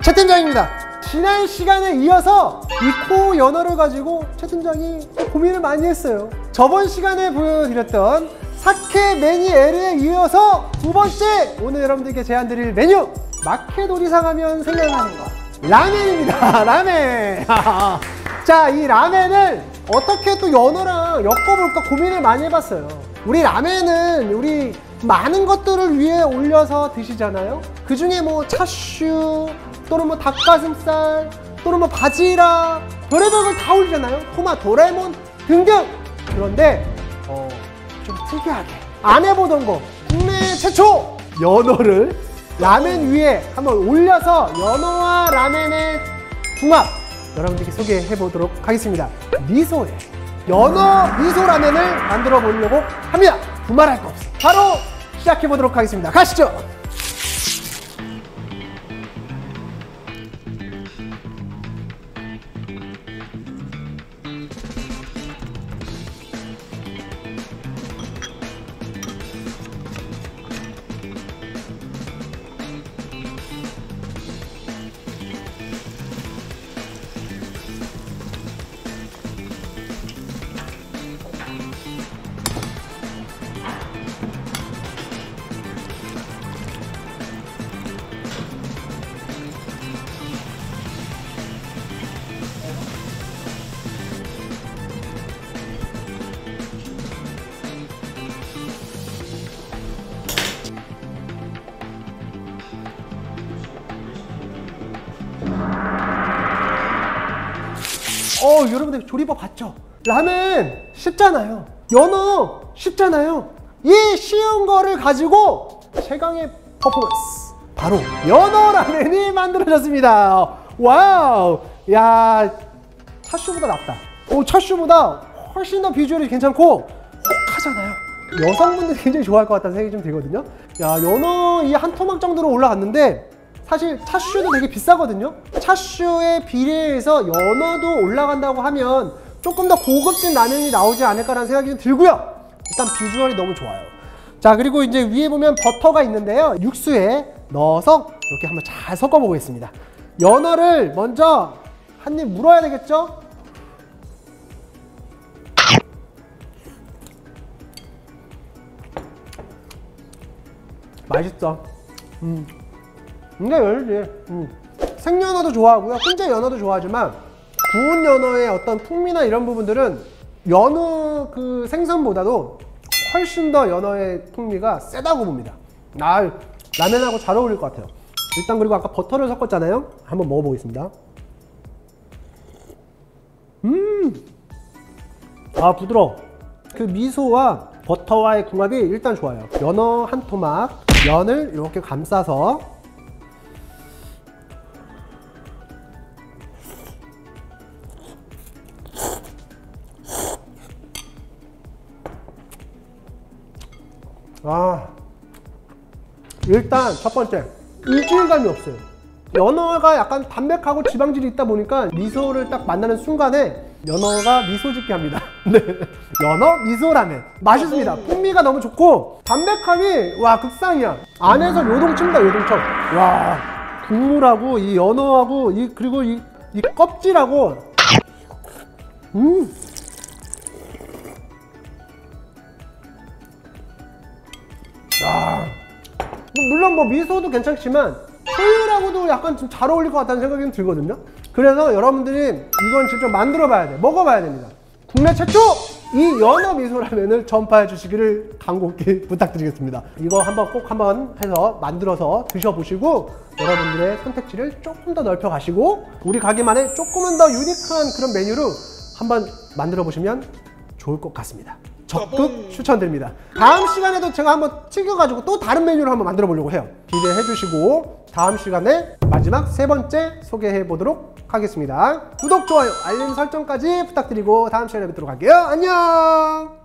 최 팀장입니다. 지난 시간에 이어서 이 코 연어를 가지고 최 팀장이 고민을 많이 했어요. 저번 시간에 보여드렸던 사케 매니에르에 이어서 두 번째 오늘 여러분들께 제안드릴 메뉴, 마케도리상 하면 생각나는 거 라멘입니다. 라멘. 자, 이 라멘을 어떻게 또 연어랑 엮어볼까 고민을 많이 해봤어요. 우리 라멘은 우리 많은 것들을 위에 올려서 드시잖아요. 그 중에 뭐 차슈 또는 뭐 닭가슴살 또는 뭐 바지락 별의별 걸 다 올리잖아요. 토마토, 레몬 등등. 그런데 좀 특이하게 안 해보던 거, 국내 최초 연어를 라멘 위에 한번 올려서 연어와 라멘의 궁합 여러분들께 소개해 보도록 하겠습니다. 미소에 연어 미소 라멘을 만들어 보려고 합니다. 두말할 거 없어. 바로 시작해 보도록 하겠습니다. 가시죠. 여러분들 조리법 봤죠? 라멘 쉽잖아요. 연어 쉽잖아요. 이 쉬운 거를 가지고 최강의 퍼포먼스, 바로 연어 라멘이 만들어졌습니다. 와우! 야, 차슈보다 낫다. 차슈보다 훨씬 더 비주얼이 괜찮고 혹하잖아요. 여성분들이 굉장히 좋아할 것 같다는 생각이 좀 들거든요. 야, 연어 이 한 토막 정도로 올라갔는데 사실 차슈도 되게 비싸거든요. 차슈에 비례해서 연어도 올라간다고 하면 조금 더 고급진 라면이 나오지 않을까라는 생각이 좀 들고요. 일단 비주얼이 너무 좋아요. 자, 그리고 이제 위에 보면 버터가 있는데요. 육수에 넣어서 이렇게 한번 잘 섞어 보겠습니다. 연어를 먼저 한 입 물어야 되겠죠? 맛있어. 근데 열지. 생연어도 좋아하고요. 훈제 연어도 좋아하지만 구운 연어의 어떤 풍미나 이런 부분들은 연어 그 생선보다도 훨씬 더 연어의 풍미가 세다고 봅니다. 라면하고 잘 어울릴 것 같아요. 일단 그리고 아까 버터를 섞었잖아요. 한번 먹어보겠습니다. 부드러워. 그 미소와 버터와의 궁합이 일단 좋아요. 연어 한 토막, 면을 이렇게 감싸서 일단 첫 번째, 이질감이 없어요. 연어가 약간 담백하고 지방질이 있다 보니까 미소를 딱 만나는 순간에 연어가 미소 짓게 합니다. 네, 연어 미소라면 맛있습니다. 풍미가 너무 좋고 담백함이 와 극상이야. 안에서 요동칩니다. 요동쳐. 와, 국물하고 이 연어하고 그리고 이 껍질하고 물론 뭐 미소도 괜찮지만 새우라고도 약간 좀 잘 어울릴 것 같다는 생각이 좀 들거든요. 그래서 여러분들이 이건 직접 만들어 봐야 돼. 먹어봐야 됩니다. 국내 최초 이 연어 미소라면을 전파해 주시기를 간곡히 부탁드리겠습니다. 이거 한번 해서 만들어서 드셔보시고 여러분들의 선택지를 조금 더 넓혀 가시고 우리 가게만의 조금은 더 유니크한 그런 메뉴로 한번 만들어 보시면 좋을 것 같습니다. 적극 추천드립니다. 다음 시간에도 제가 한번 튀겨가지고 또 다른 메뉴를 한번 만들어 보려고 해요. 기대해 주시고 다음 시간에 마지막 세 번째 소개해 보도록 하겠습니다. 구독, 좋아요, 알림 설정까지 부탁드리고 다음 시간에 뵙도록 할게요. 안녕!